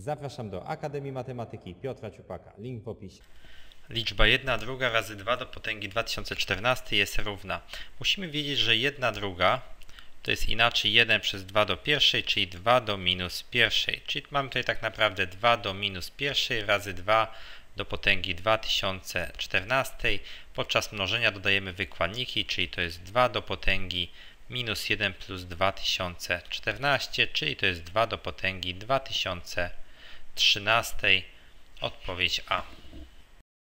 Zapraszam do Akademii Matematyki Piotra Ciupaka. Link w opisie. Liczba 1/2 razy 2 do potęgi 2014 jest równa. Musimy wiedzieć, że 1/2 to jest inaczej 1 przez 2 do pierwszej, czyli 2 do minus pierwszej. Czyli mamy tutaj tak naprawdę 2 do minus pierwszej razy 2 do potęgi 2014. Podczas mnożenia dodajemy wykładniki, czyli to jest 2 do potęgi minus 1 plus 2014, czyli to jest 2 do potęgi 2013. Odpowiedź A.